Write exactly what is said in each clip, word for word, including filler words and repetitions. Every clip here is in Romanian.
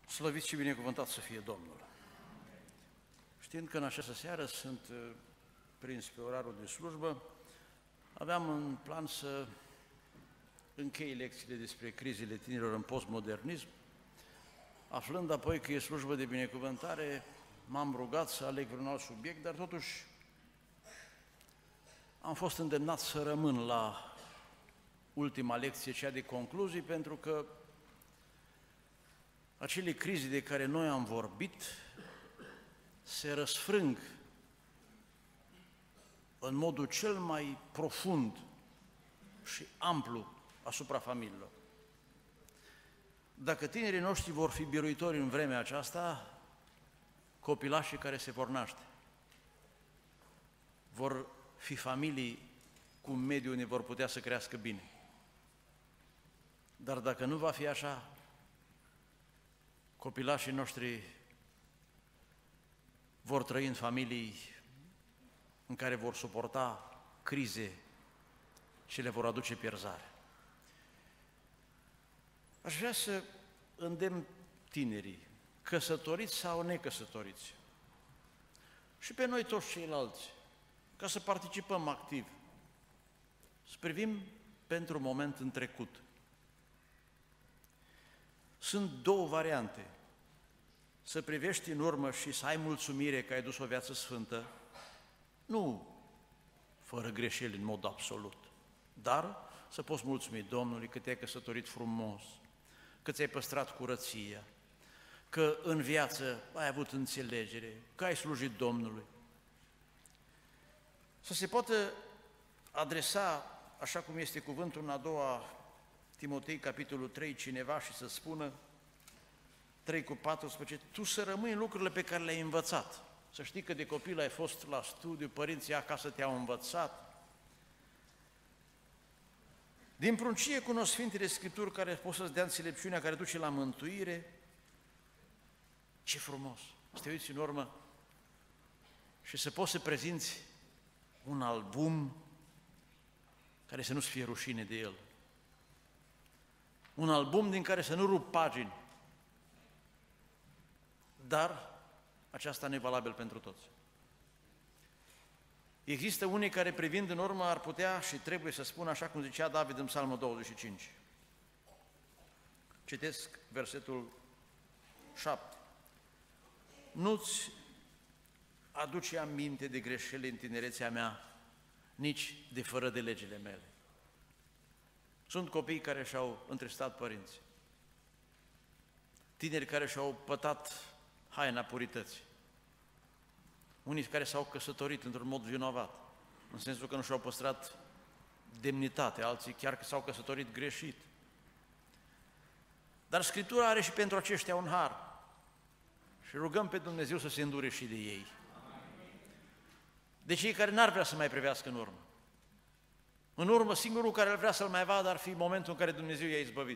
Slăvit și binecuvântat să fie Domnul! Știind că în această seară sunt prins pe orarul de slujbă, aveam în plan să închei lecțiile despre crizele tinerilor în postmodernism, aflând apoi că e slujbă de binecuvântare, m-am rugat să aleg un alt subiect, dar totuși am fost îndemnat să rămân la ultima lecție, cea de concluzii, pentru că acele crize de care noi am vorbit se răsfrâng în modul cel mai profund și amplu asupra familiilor. Dacă tinerii noștri vor fi biruitori în vremea aceasta, copilașii care se vor naște vor fi familii cu un mediu unde vor putea să crească bine. Dar dacă nu va fi așa, copilașii noștri vor trăi în familii în care vor suporta crize și le vor aduce pierzare. Aș vrea să îndemn tinerii, căsătoriți sau necăsătoriți, și pe noi toți ceilalți, ca să participăm activ, să privim pentru un moment în trecut. Sunt două variante: să privești în urmă și să ai mulțumire că ai dus o viață sfântă, nu fără greșeli în mod absolut, dar să poți mulțumi Domnului că te-ai căsătorit frumos, că ți-ai păstrat curăția, că în viață ai avut înțelegere, că ai slujit Domnului. Să se poată adresa, așa cum este cuvântul în a doua Timotei, capitolul trei, cineva și să spună, trei cu paisprezece, tu să rămâi în lucrurile pe care le-ai învățat. Să știi că de copil ai fost la studiu, părinții acasă te-au învățat. Din pruncie cunosc Sfintele Scripturi care pot să-ți dea înțelepciunea care duce la mântuire. Ce frumos! Să te uiți în urmă și să poți să prezinți un album care să nu-ți fie rușine de el. Un album din care să nu rup pagini. Dar aceasta nu e valabil pentru toți. Există unii care, privind în urmă, ar putea și trebuie să spună, așa cum zicea David în Psalmul douăzeci și cinci. Citesc versetul șapte. Nu-ți aduce aminte de greșeli în tinerețea mea, nici de fără de legile mele. Sunt copii care și-au întristat părinții, tineri care și-au pătat haina purității, unii care s-au căsătorit într-un mod vinovat, în sensul că nu și-au păstrat demnitate, alții chiar că s-au căsătorit greșit. Dar Scriptura are și pentru aceștia un har și rugăm pe Dumnezeu să se îndure și de ei. De cei care n-ar vrea să mai privească în urmă. În urmă, singurul care ar vrea să-l mai vadă ar fi momentul în care Dumnezeu i-a izbăvit.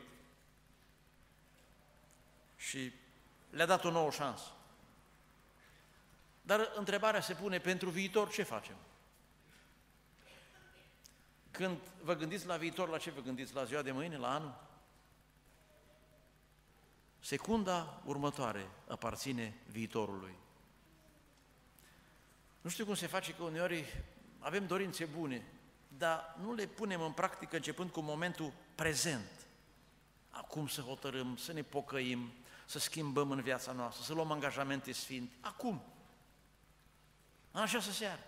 Și le-a dat o nouă șansă. Dar întrebarea se pune, pentru viitor ce facem? Când vă gândiți la viitor, la ce vă gândiți? La ziua de mâine, la anul? Secunda următoare aparține viitorului. Nu știu cum se face că uneori avem dorințe bune, dar nu le punem în practică începând cu momentul prezent. Acum să hotărâm, să ne pocăim, să schimbăm în viața noastră, să luăm angajamente sfinte. Acum, în această seară.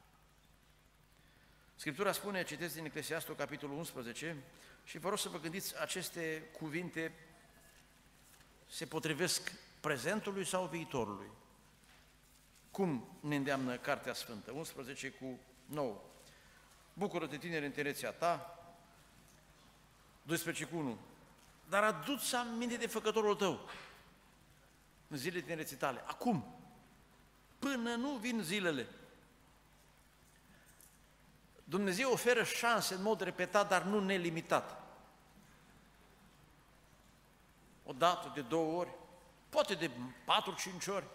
Scriptura spune, citesc din Eclesiastul, capitolul unsprezece, și vă rog să vă gândiți, aceste cuvinte se potrivesc prezentului sau viitorului? Cum ne îndeamnă Cartea Sfântă? unsprezece cu nouă. Bucură-te, tineri, în tinerețea ta. doisprezece cu unu. Dar adu-ți aminte de făcătorul tău în zilele tinereții tale. Acum, până nu vin zilele. Dumnezeu oferă șanse în mod repetat, dar nu nelimitat. O dată, de două ori, poate de patru, cinci ori,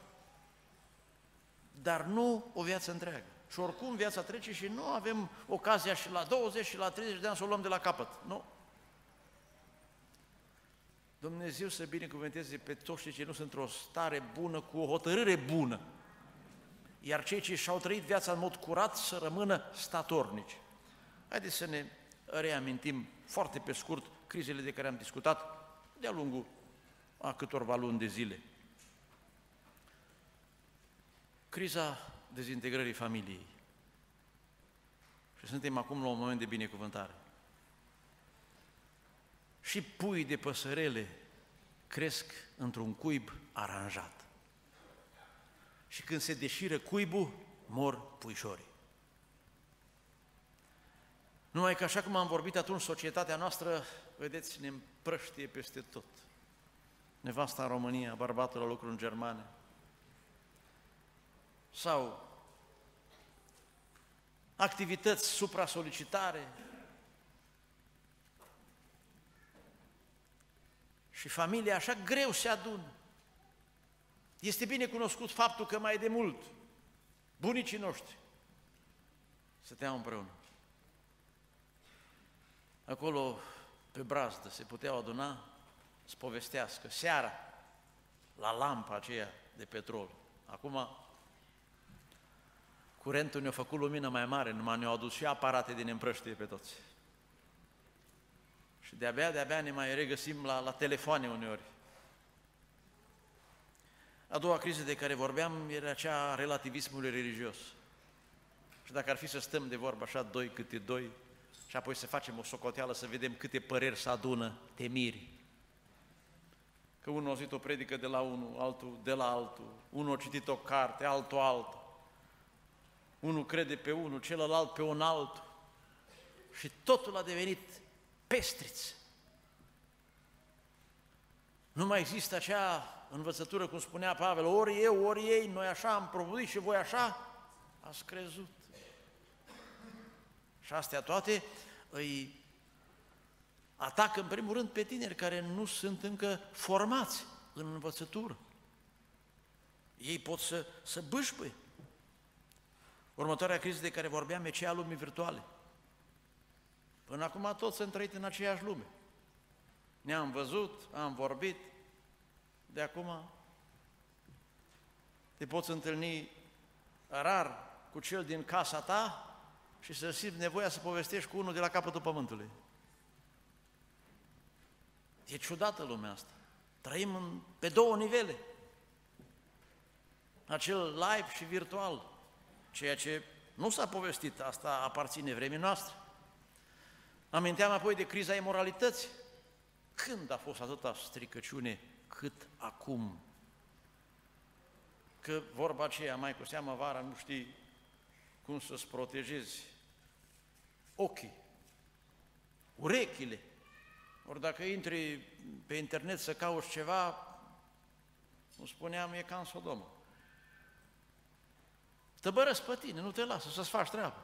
dar nu o viață întreagă. Și oricum viața trece și nu avem ocazia și la douăzeci și la treizeci de ani să o luăm de la capăt. Nu. Dumnezeu să binecuvânteze pe toți cei ce nu sunt într-o stare bună, cu o hotărâre bună, iar cei ce și-au trăit viața în mod curat să rămână statornici. Haideți să ne reamintim foarte pe scurt crizele de care am discutat de-a lungul a câtorva luni de zile. Criza dezintegrării familiei. Și suntem acum la un moment de binecuvântare. Și pui de păsărele cresc într-un cuib aranjat. Și când se deșiră cuibul, mor puișorii. Numai că așa cum am vorbit atunci, societatea noastră, vedeți, ne împrăștie peste tot. Nevasta în România, bărbatul la lucru în Germania. Sau activități supra-solicitare. Și familia așa greu se adună. Este bine cunoscut faptul că mai de mult bunicii noștri stăteau împreună. Acolo, pe brazdă, se puteau aduna să povestească seara la lampa aceea de petrol. Acum, curentul ne-a făcut lumină mai mare, numai ne-au adus și aparate din împrăștie pe toți. Și de-abia, de-abia ne mai regăsim la, la telefoane uneori. A doua criză de care vorbeam era cea a relativismului religios. Și dacă ar fi să stăm de vorbă așa, doi câte doi, și apoi să facem o socoteală să vedem câte păreri se adună, te miri. Că unul a auzit o predică de la unul, altul de la altul, unul a citit o carte, altul altul. Unul crede pe unul, celălalt pe un altul. Și totul a devenit pestriț. Nu mai există acea învățătură, cum spunea Pavel, ori eu, ori ei, noi așa am propovăduit și voi așa ați crezut. Și astea toate îi atacă în primul rând pe tineri care nu sunt încă formați în învățătură. Ei pot să, să bâșbâie. Următoarea criză de care vorbeam e cea a lumii virtuale. Până acum toți am trăit în aceeași lume. Ne-am văzut, am vorbit, de acum te poți întâlni rar cu cel din casa ta și să simți nevoia să povestești cu unul de la capătul pământului. E ciudată lumea asta. Trăim în, pe două nivele. Acel live și virtual. Ceea ce nu s-a povestit, asta aparține vremii noastre. Aminteam apoi de criza imoralității. Când a fost atâta stricăciune cât acum? Că vorba aceea, mai cu seamă vara, nu știi cum să-ți protejezi ochii, urechile. Ori dacă intri pe internet să cauți ceva, cum spuneam, e ca în Sodomă. Tăbărăsc pe tine, nu te lasă să-ți faci treaba.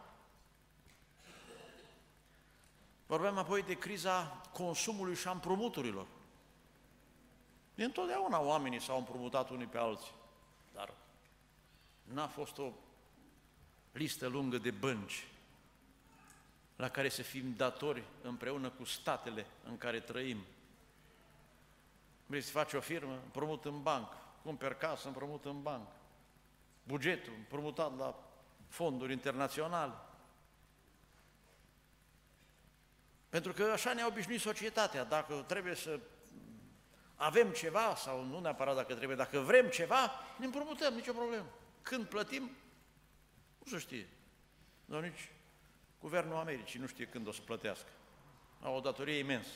Vorbeam apoi de criza consumului și a împrumuturilor. De întotdeauna oamenii s-au împrumutat unii pe alții, dar n-a fost o listă lungă de bănci la care să fim datori împreună cu statele în care trăim. Vrei să faci o firmă? Împrumut în bancă. Cumperi casă? Împrumut în bancă. Bugetul împrumutat la fonduri internaționale. Pentru că așa ne-a obișnuit societatea. Dacă trebuie să avem ceva, sau nu neapărat dacă trebuie, dacă vrem ceva, ne împrumutăm, nicio problemă. Când plătim, nu se știe. Dar nici Guvernul Americii nu știe când o să plătească. Au o datorie imensă.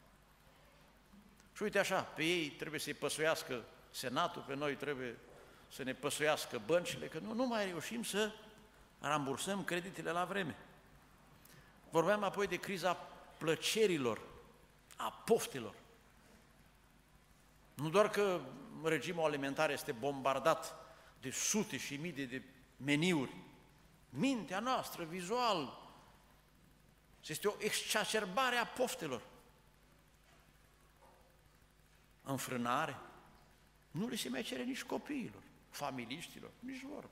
Și uite așa, pe ei trebuie să-i păsuiască Senatul, pe noi trebuie să ne păsuiască băncile, că nu, nu mai reușim să rambursăm creditele la vreme. Vorbeam apoi de criza plăcerilor, a poftelor. Nu doar că regimul alimentar este bombardat de sute și mii de meniuri, mintea noastră, vizual, este o exacerbare a poftelor. Înfrânare. Nu le se mai cere nici copiilor, familiștilor, nici vorbă.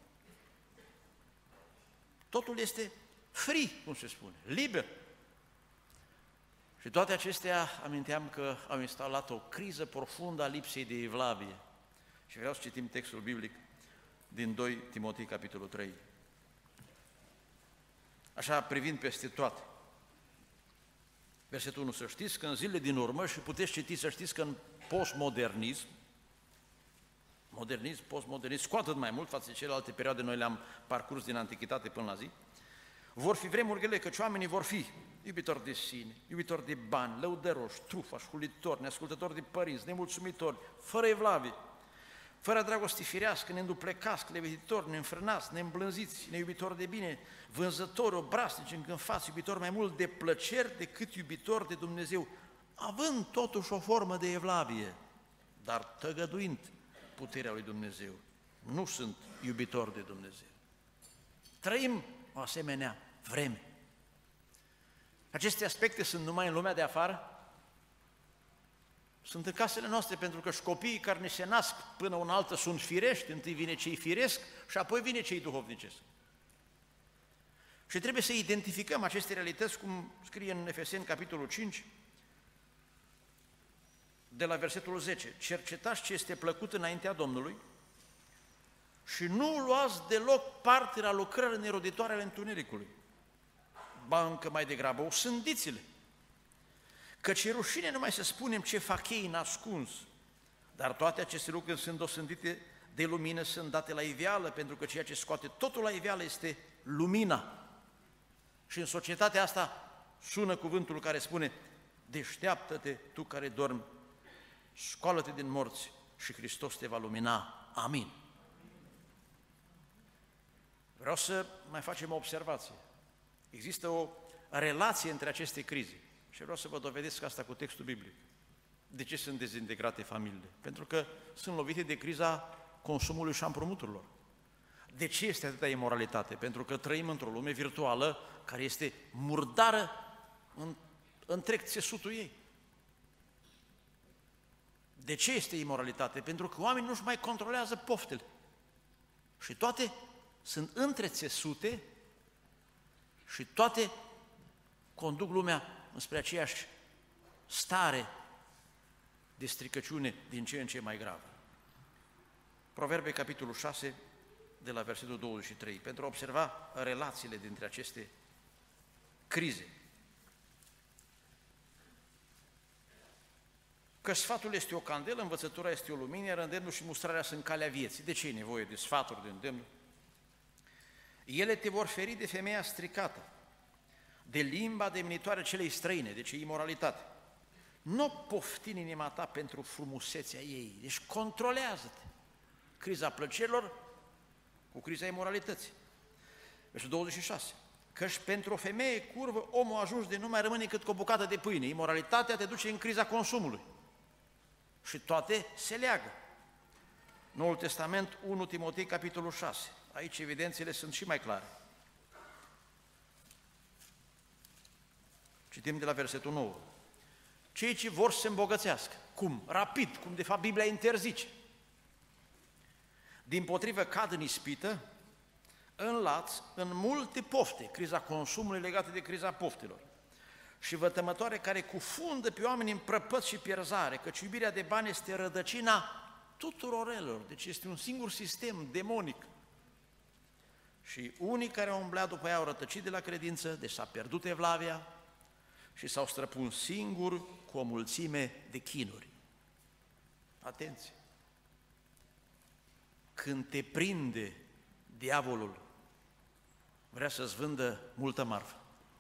Totul este free, cum se spune, liber. Și toate acestea aminteam că au instalat o criză profundă a lipsei de evlavie. Și vreau să citim textul biblic din doi Timotei, capitolul trei. Așa, privind peste toate. Versetul unu, să știți că în zilele din urmă, și puteți citi să știți că în postmodernism, modernism, postmodernism, cu atât mai mult față de celelalte perioade, noi le-am parcurs din antichitate până la zi, vor fi vremuri grele, căci oamenii vor fi iubitori de sine, iubitori de bani, lăudăroși, trufași, hulitori, neascultători de părinți, nemulțumitori, fără evlavie, fără dragoste firească, neînduplecați, clevetitori, neînfrânați, neîmblânziți, neiubitori de bine, vânzători, obraznici, încânfați, iubitori mai mult de plăceri decât iubitori de Dumnezeu, având totuși o formă de evlavie, dar tăgăduind puterea lui Dumnezeu. Nu sunt iubitori de Dumnezeu. Trăim o asemenea vreme. Aceste aspecte sunt numai în lumea de afară? Sunt în casele noastre, pentru că și copiii care ne se nasc până una altă sunt firești, întâi vine cei firesc și apoi vine cei duhovnicesc. Și trebuie să identificăm aceste realități, cum scrie în Efeseni, capitolul cinci, de la versetul zece. Cercetați ce este plăcut înaintea Domnului și nu luați deloc parte la lucrările neroditoare ale întunericului. Ba încă mai degrabă, osândiți-le. Căci e rușine numai să spunem ce fac ei nascuns, dar toate aceste lucruri sunt osândite de lumină, sunt date la iveală, pentru că ceea ce scoate totul la iveală este lumina. Și în societatea asta sună cuvântul care spune: deșteaptă-te tu care dormi, scoală-te din morți și Hristos te va lumina. Amin. Vreau să mai facem o observație. Există o relație între aceste crize și vreau să vă dovedesc asta cu textul biblic. De ce sunt dezintegrate familiile? Pentru că sunt lovite de criza consumului și a împrumuturilor. De ce este atâta imoralitate? Pentru că trăim într-o lume virtuală care este murdară în întreg țesutul ei. De ce este imoralitate? Pentru că oamenii nu-și mai controlează poftele. Și toate sunt întrețesute și toate conduc lumea înspre aceeași stare de stricăciune din ce în ce mai gravă. Proverbe, capitolul șase, de la versetul douăzeci și trei, pentru a observa relațiile dintre aceste crize. Că sfatul este o candelă, învățătura este o lumină, iar îndemnul și mustrarea sunt calea vieții. De ce e nevoie de sfaturi, de îndemnul? Ele te vor feri de femeia stricată, de limba demnitoare celei străine, deci e imoralitate. Nu pofti în inima ta pentru frumusețea ei, deci controlează-te. Criza plăcerilor cu criza imoralității. Versetul douăzeci și șase. Căci pentru o femeie curvă omul ajuns de nu mai rămâne cât cu o bucată de pâine. Imoralitatea te duce în criza consumului. Și toate se leagă. Noul Testament, unu Timotei, capitolul șase. Aici evidențele sunt și mai clare. Citim de la versetul nouă. Cei ce vor să se îmbogățească. Cum? Rapid, cum de fapt Biblia interzice. Dimpotrivă cad în ispită, în laț, în multe pofte, criza consumului legată de criza poftelor, și vătămătoare care cufundă pe oameni în prăpăți și pierzare, căci iubirea de bani este rădăcina tuturor relor, deci este un singur sistem demonic. Și unii care au umblat după ea au rătăcit de la credință, deci s-a pierdut evlavia și s-au străpuns singuri cu o mulțime de chinuri. Atenție! Când te prinde diavolul, vrea să-ți vândă multă marfă.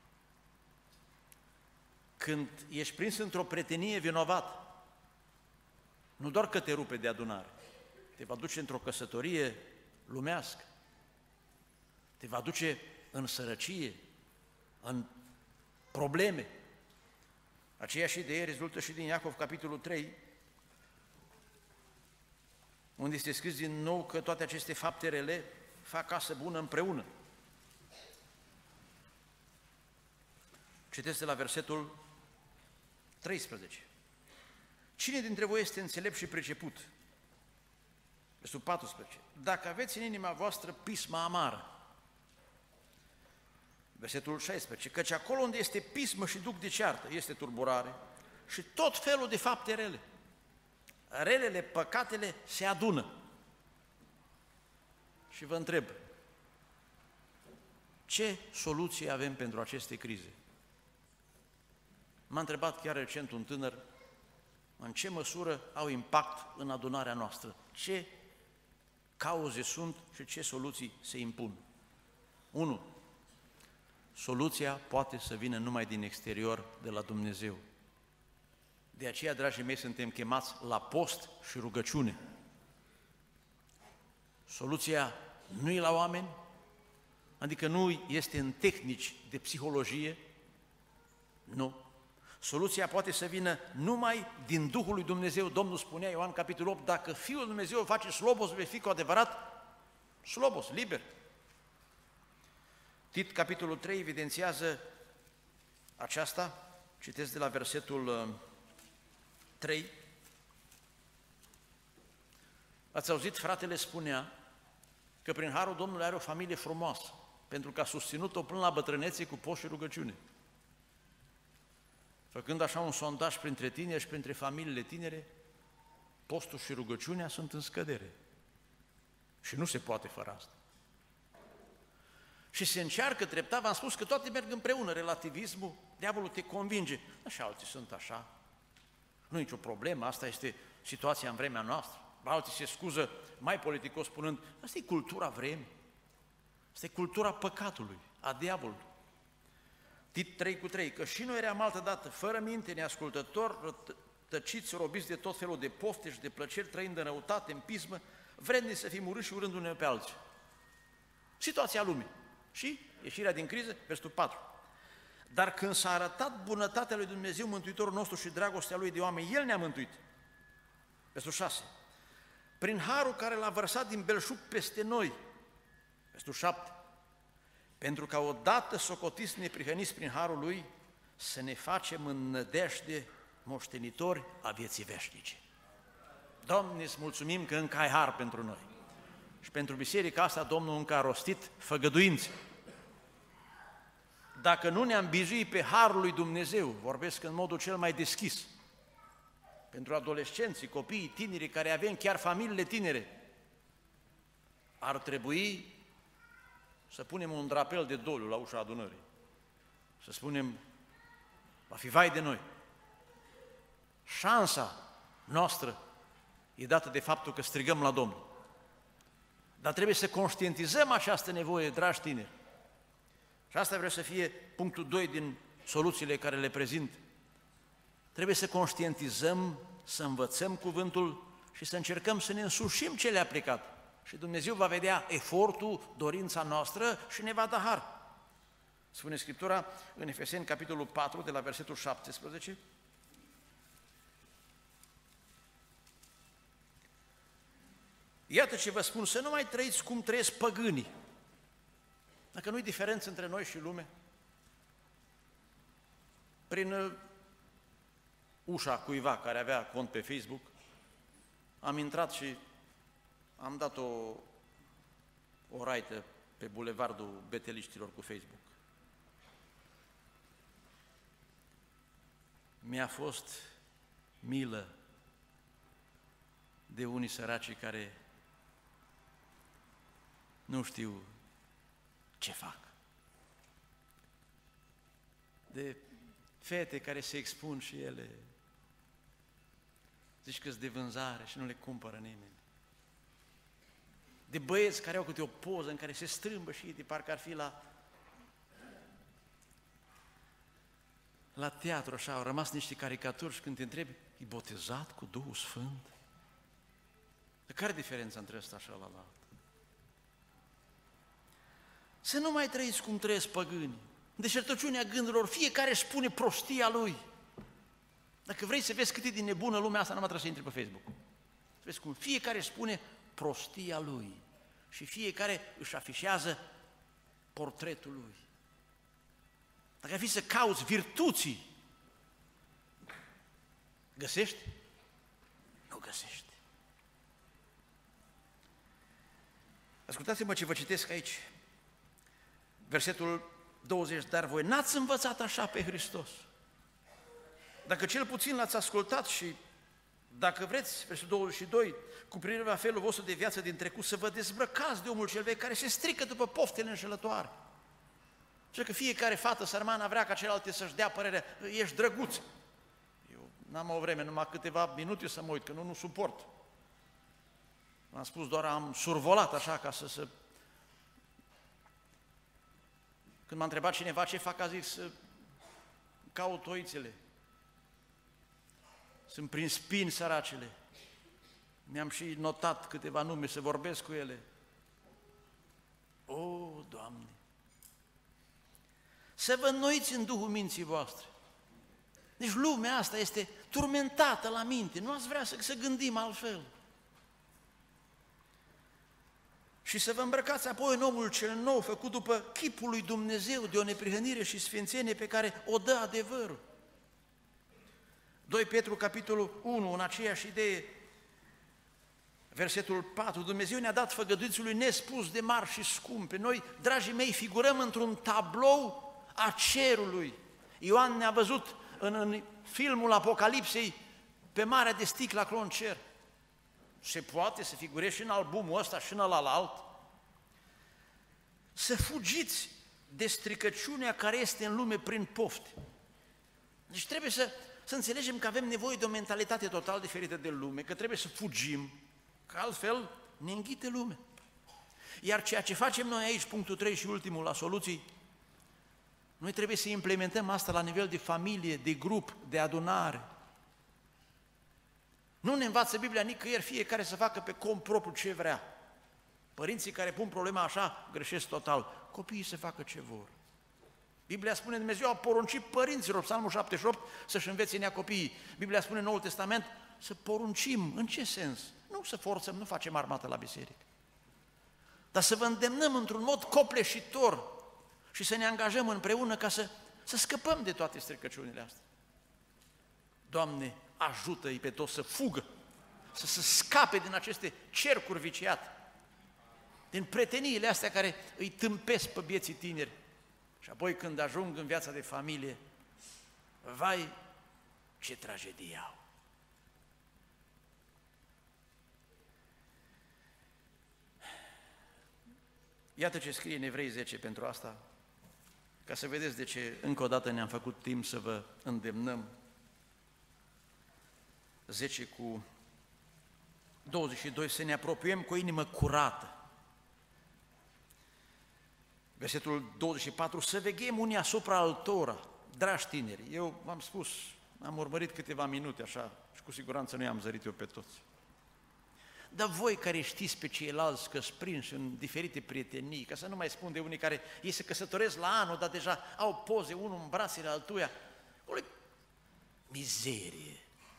Când ești prins într-o prietenie vinovat, nu doar că te rupe de adunare, te va duce într-o căsătorie lumească, te va duce în sărăcie, în probleme. Aceeași idee rezultă și din Iacov, capitolul trei, unde este scris din nou că toate aceste fapte rele fac casă bună împreună. Citesc de la versetul treisprezece. Cine dintre voi este înțelept și priceput? Versetul paisprezece. Dacă aveți în inima voastră pisma amară, Versetul șaisprezece, căci acolo unde este pismă și duc de ceartă, este tulburare și tot felul de fapte rele. Relele, păcatele se adună. Și vă întreb, ce soluție avem pentru aceste crize? M-a întrebat chiar recent un tânăr, în ce măsură au impact în adunarea noastră, ce cauze sunt și ce soluții se impun. unu. Soluția poate să vină numai din exterior, de la Dumnezeu. De aceea, dragii mei, suntem chemați la post și rugăciune. Soluția nu e la oameni, adică nu este în tehnici de psihologie, nu. Soluția poate să vină numai din Duhul lui Dumnezeu. Domnul spunea, Ioan capitolul opt, dacă Fiul lui Dumnezeu o face slobos, vei fi cu adevărat slobos, liber. Tit, capitolul trei, evidențiază aceasta, citesc de la versetul trei. Ați auzit, fratele spunea că prin harul Domnului are o familie frumoasă, pentru că a susținut-o până la bătrânețe cu post și rugăciune. Făcând așa un sondaj printre tineri și printre familiile tinere, postul și rugăciunea sunt în scădere. Și nu se poate fără asta. Și se încearcă treptat, v-am spus că toate merg împreună, relativismul, diavolul te convinge. Așa, alții sunt așa, nu e nicio problemă, asta este situația în vremea noastră. Alții se scuză mai politicos spunând, asta e cultura vremii, asta e cultura păcatului, a diavolului. Tit trei cu trei, că și noi eram altădată, fără minte, neascultători, tăciți, robiți de tot felul de pofte și de plăceri, trăind în răutate, în pismă, vrednici să fim urâți și urându-ne pe alții. Situația lumii. Și ieșirea din criză, versetul patru. Dar când s-a arătat bunătatea lui Dumnezeu, Mântuitorul nostru și dragostea Lui de oameni, El ne-a mântuit. Versetul șase. Prin harul care l-a vărsat din belșug peste noi. Versetul șapte. Pentru ca odată socotiți neprihăniți prin harul Lui, să ne facem în nădejde moștenitori a vieții veșnice. Doamne, îți mulțumim că încă ai har pentru noi. Și pentru biserica asta Domnul încă a rostit făgăduințe. Dacă nu ne-am bizuit pe harul lui Dumnezeu, vorbesc în modul cel mai deschis, pentru adolescenții, copiii, tinerii care avem, chiar familiile tinere, ar trebui să punem un drapel de doliu la ușa adunării. Să spunem, va fi vai de noi. Șansa noastră e dată de faptul că strigăm la Domnul. Dar trebuie să conștientizăm această nevoie, dragi tineri. Și asta vreau să fie punctul doi din soluțiile care le prezint. Trebuie să conștientizăm, să învățăm cuvântul și să încercăm să ne însușim ce le-a aplicat. Și Dumnezeu va vedea efortul, dorința noastră și ne va da har. Spune Scriptura în Efeseni, capitolul patru, de la versetul șaptesprezece. Iată ce vă spun, să nu mai trăiți cum trăiesc păgânii. Dacă nu-i diferență între noi și lume, prin uh, ușa cuiva care avea cont pe Facebook, am intrat și am dat o, o raită pe bulevardul beteliștilor cu Facebook. Mi-a fost milă de unii săraci care nu știu ce fac. De fete care se expun și ele, zici că-s de vânzare și nu le cumpără nimeni. De băieți care au câte o poză în care se strâmbă și ei de parcă ar fi la la teatru, așa, au rămas niște caricaturi și când te întrebi, e botezat cu Duhul Sfânt? De care e diferența între ăsta și ălalt? Să nu mai trăiți cum trăiesc păgânii. În deșertăciunea gândurilor, fiecare își spune prostia lui. Dacă vrei să vezi cât e din nebună lumea asta, numai trebuie să intri pe Facebook. Să vezi cum fiecare își spune prostia lui și fiecare își afișează portretul lui. Dacă ai fi să cauți virtuții, găsești? Nu găsești. Ascultați-mă ce vă citesc aici. Versetul douăzeci, dar voi n-ați învățat așa pe Hristos. Dacă cel puțin l-ați ascultat și dacă vreți, versetul douăzeci și doi, cu privire la felul vostru de viață din trecut, să vă dezbrăcați de omul cel vechi care se strică după poftele înșelătoare. Și că fiecare fată sărmană vrea ca celelalte să-și dea părerea, ești drăguț. Eu n-am o vreme, numai câteva minute să mă uit, că nu, nu suport. Am spus doar, am survolat așa ca să se... Când m-a întrebat cineva ce fac, a zis să caut oițele. Sunt prin spini săracele. Mi-am și notat câteva nume să vorbesc cu ele. O, Doamne! Să vă înnoiți în Duhul minții voastre. Deci lumea asta este turmentată la minte, nu ați vrea să, să gândim altfel. Și să vă îmbrăcați apoi în omul cel nou, făcut după chipul lui Dumnezeu, de o neprihănire și sfințenie pe care o dă adevărul. doi Petru, capitolul unu, în aceeași idee, versetul patru, Dumnezeu ne-a dat făgăduințul lui nespus de mari și scumpe. Noi, dragii mei, figurăm într-un tablou a cerului. Ioan ne-a văzut în, în filmul Apocalipsei pe marea de sticlă acolo în cer. Se poate să figurezi și în albumul ăsta și în ălalt. Să fugiți de stricăciunea care este în lume prin pofte. Deci trebuie să, să înțelegem că avem nevoie de o mentalitate total diferită de lume, că trebuie să fugim, că altfel ne înghite lumea. Iar ceea ce facem noi aici, punctul trei și ultimul la soluții, noi trebuie să implementăm asta la nivel de familie, de grup, de adunare. Nu ne învață Biblia nicăieri fiecare să facă pe cont propriu ce vrea. Părinții care pun problema așa greșesc total. Copiii să facă ce vor. Biblia spune, Dumnezeu a poruncit părinților, Psalmul șaptezeci și opt, să-și învețe nea copiii. Biblia spune în Noul Testament să poruncim. În ce sens? Nu să forțăm, nu facem armată la biserică. Dar să vă îndemnăm într-un mod copleșitor și să ne angajăm împreună ca să, să scăpăm de toate stricăciunile astea. Doamne, ajută-i pe toți să fugă, să se scape din aceste cercuri viciate, din preteniile astea care îi tâmpesc pe vieții tineri. Și apoi când ajung în viața de familie, vai, ce tragedie au! Iată ce scrie în Evrei zece pentru asta, ca să vedeți de ce încă o dată ne-am făcut timp să vă îndemnăm. zece cu douăzeci și doi, să ne apropiem cu o inimă curată. Versetul douăzeci și patru, să veghem unii asupra altora. Dragi tineri, eu v-am spus, am urmărit câteva minute așa și cu siguranță nu i-am zărit eu pe toți. Dar voi care știți pe ceilalți că sunt prinși în diferite prietenii, ca să nu mai spun de unii care ei se căsătoresc la anul, dar deja au poze unul în brațele altuia, o mizerie.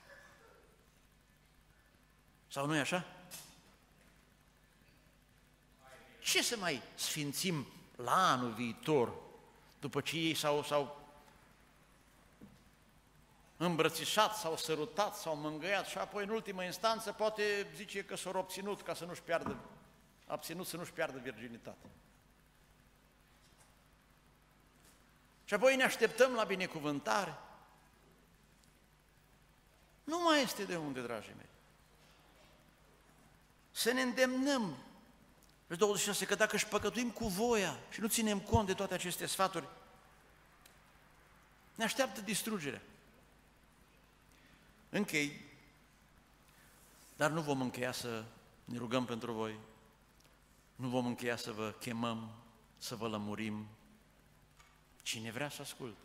Sau nu e așa? Ce să mai sfințim la anul viitor, după ce ei s-au, s-au îmbrățișat, s-au sărutat, s-au mângâiat și apoi în ultimă instanță poate zice că s-au obținut ca să nu-și piardă, abținut să nu-și piardă virginitatea. Și apoi ne așteptăm la binecuvântare. Nu mai este de unde, dragii mei. Să ne îndemnăm, douăzeci și șase, că dacă își păcătuim cu voia și nu ținem cont de toate aceste sfaturi, ne așteaptă distrugerea. Închei, dar nu vom încheia să ne rugăm pentru voi, nu vom încheia să vă chemăm, să vă lămurim. Cine vrea să asculte.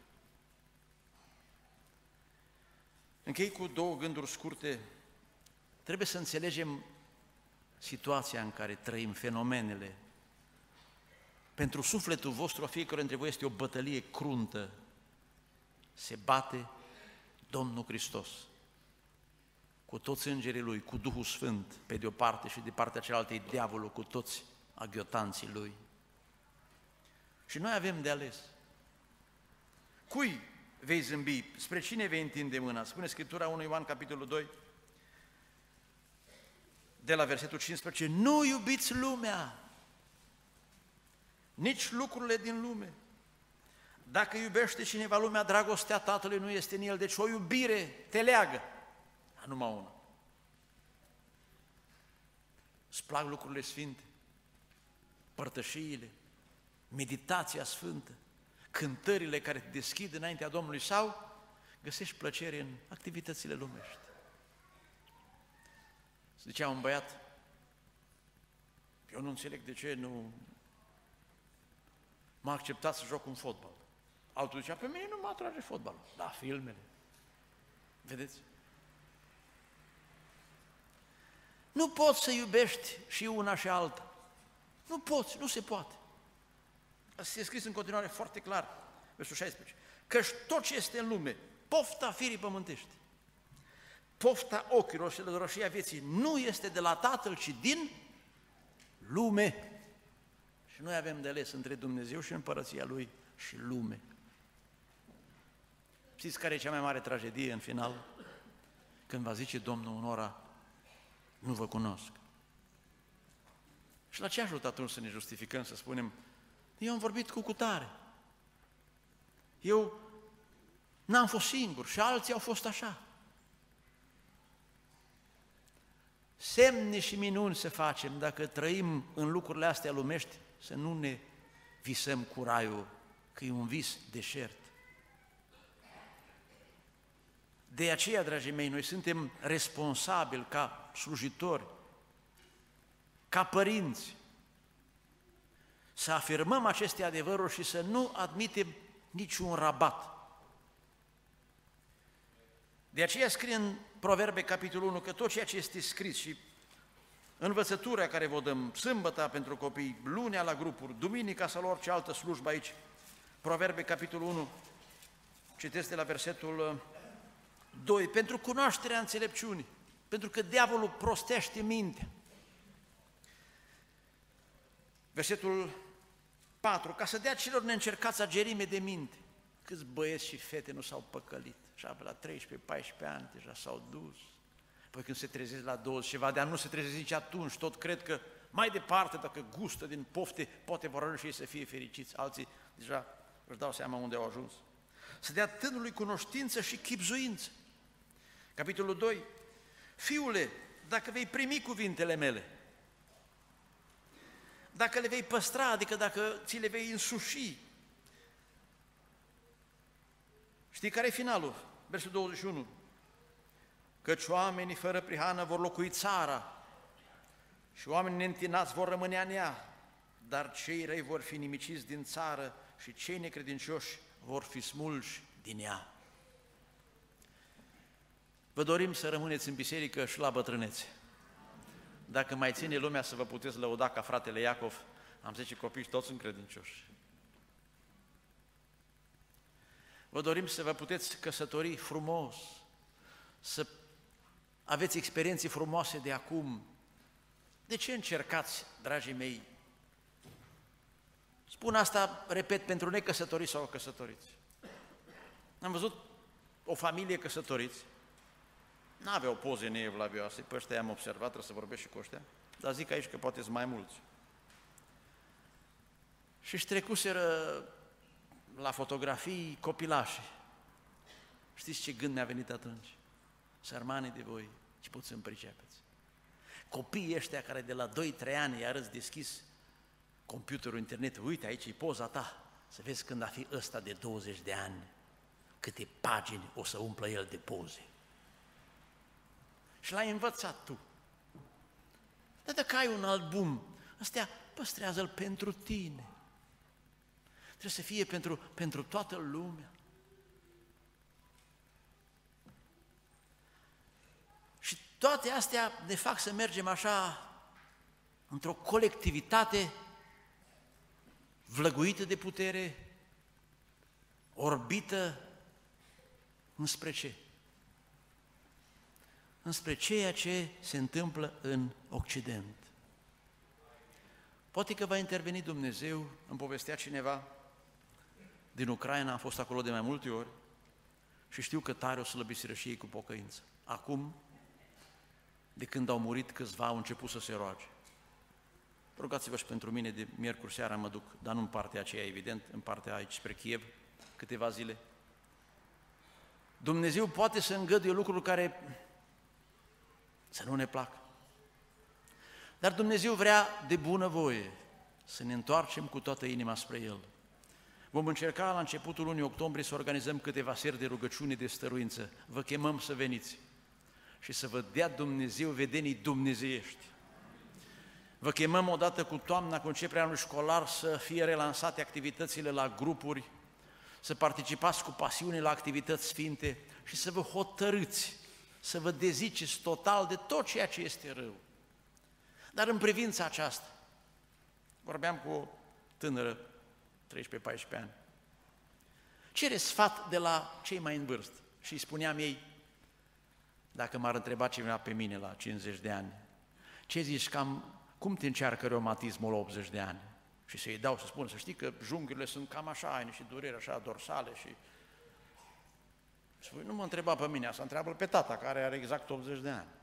Închei cu două gânduri scurte. Trebuie să înțelegem situația în care trăim, fenomenele. Pentru sufletul vostru, a fiecare dintre voi este o bătălie cruntă. Se bate Domnul Hristos cu toți îngerii Lui, cu Duhul Sfânt pe de o parte și de partea cealaltă e diavolul cu toți aghiotanții Lui. Și noi avem de ales. Cui vei zâmbi? Spre cine vei întinde mâna? Spune Scriptura unu Ioan, capitolul doi, de la versetul cincisprezece, nu iubiți lumea, nici lucrurile din lume. Dacă iubește cineva lumea, dragostea Tatălui nu este în el, deci o iubire te leagă, dar numai una. Îți plac lucrurile sfinte, părtășiile, meditația sfântă, cântările care te deschid înaintea Domnului sau găsești plăcere în activitățile lumești. Zicea un băiat, eu nu înțeleg de ce nu m-a acceptat să joc un fotbal. Altul zicea, pe mine nu mă atrage fotbalul. Da, filmele. Vedeți? Nu poți să iubești și una și alta. Nu poți, nu se poate. Asta e scris în continuare foarte clar, versul șaisprezece. Căci tot ce este în lume, pofta firii pământești, pofta ochilor și lădoroșia vieții, nu este de la Tatăl, ci din lume. Și noi avem de ales între Dumnezeu și împărăția Lui și lume. Știți care e cea mai mare tragedie în final? Când va zice Domnul unora, nu vă cunosc. Și la ce ajută atunci să ne justificăm, să spunem, eu am vorbit cu cutare, eu n-am fost singur și alții au fost așa. Semne și minuni să facem dacă trăim în lucrurile astea lumești, să nu ne visăm cu raiul, că e un vis deșert. De aceea, dragii mei, noi suntem responsabili ca slujitori, ca părinți, să afirmăm aceste adevăruri și să nu admitem niciun rabat. De aceea scrie în Proverbe, capitolul unu, că tot ceea ce este scris și învățătura care vă dăm, sâmbăta pentru copii, lunea la grupuri, duminica sau orice altă slujbă aici, Proverbe, capitolul unu, citesc de la versetul doi, pentru cunoașterea înțelepciunii, pentru că diavolul prostește mintea. Versetul patru, ca să dea celor neîncercați agerime de minte. Câți băieți și fete nu s-au păcălit? Și pe la treisprezece paisprezece ani deja s-au dus. Păi când se trezesc la douăzeci ceva de ani, nu se trezesc nici atunci, tot cred că mai departe, dacă gustă din pofte, poate vor ajunge și ei să fie fericiți. Alții deja își dau seama unde au ajuns. Să dea tânărului cunoștință și chibzuință. Capitolul doi, fiule, dacă vei primi cuvintele mele, dacă le vei păstra, adică dacă ți le vei însuși. Știi care e finalul? Versul douăzeci și unu. Căci oamenii fără prihană vor locui țara și oamenii neîntinați vor rămâne în ea, dar cei răi vor fi nimiciți din țară și cei necredincioși vor fi smulși din ea. Vă dorim să rămâneți în biserică și la bătrânețe. Dacă mai ține lumea să vă puteți lăuda ca fratele Iacov, am zece copii și toți sunt credincioși. Vă dorim să vă puteți căsători frumos, să aveți experiențe frumoase de acum. De ce încercați, dragii mei? Spun asta, repet, pentru necăsătoriți sau căsătoriți. Am văzut o familie căsătoriți, n-aveau poze neevlavioase, pe ăștia am observat, trebuie să vorbesc și cu ăștia, dar zic aici că poate sunt mai mulți. Și-și trecuseră la fotografii copilașii. Știți ce gând mi-a venit atunci? Sărmanii de voi, ce pot să-mi pricepeți? Copiii ăștia care de la doi trei ani i-arăți deschis computerul, internetul, uite aici e poza ta, să vezi când a fi ăsta de douăzeci de ani, câte pagini o să umplă el de poze. Și l-ai învățat tu. Dar dacă ai un album, ăstea păstrează-l pentru tine. Trebuie să fie pentru, pentru toată lumea. Și toate astea ne fac să mergem așa într-o colectivitate vlăguită de putere, orbită înspre ce? Înspre ceea ce se întâmplă în Occident. Poate că va interveni Dumnezeu, îmi povestea cineva din Ucraina, am fost acolo de mai multe ori și știu că tare o slăbiseră și ei cu pocăință. Acum, de când au murit câțiva, au început să se roage. Rugați-vă și pentru mine, de miercuri seara mă duc, dar nu în partea aceea, evident, în partea aici spre Kiev, câteva zile. Dumnezeu poate să îngăduie lucruri care să nu ne placă. Dar Dumnezeu vrea de bunăvoie să ne întoarcem cu toată inima spre El. Vom încerca la începutul lunii octombrie să organizăm câteva seri de rugăciune de stăruință. Vă chemăm să veniți și să vă dea Dumnezeu vedenii dumnezeiești. Vă chemăm odată cu toamna, cu începerea anului școlar, să fie relansate activitățile la grupuri, să participați cu pasiune la activități sfinte și să vă hotărâți, să vă deziceți total de tot ceea ce este rău. Dar în privința aceasta, vorbeam cu o tânără, treisprezece paisprezece ani, cere sfat de la cei mai în vârstă și îi spuneam ei, dacă m-ar întreba cineva pe mine la cincizeci de ani, ce zici, cam, cum te încearcă reumatismul la optzeci de ani? Și să-i dau să spun, să știi că junghiurile sunt cam așa, ai niște dureri așa dorsale și... Și spui, nu mă întreba pe mine, asta întreabă pe tata, care are exact optzeci de ani.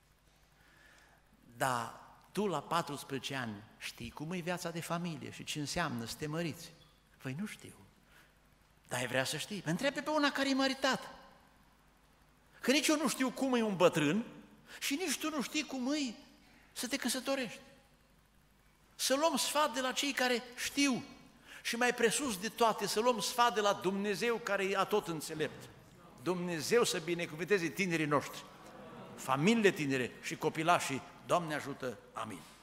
Dar tu la paisprezece ani știi cum e viața de familie și ce înseamnă să te măriți? Păi nu știu, dar ai vrea să știi. Mă întrebe pe una care e măritată. Că nici eu nu știu cum e un bătrân și nici tu nu știi cum e să te căsătorești. Să luăm sfat de la cei care știu și mai presus de toate să luăm sfat de la Dumnezeu care e atot înțelept. Dumnezeu să binecuvânteze tinerii noștri, familiile tinere și copilașii. Doamne ajută, amin.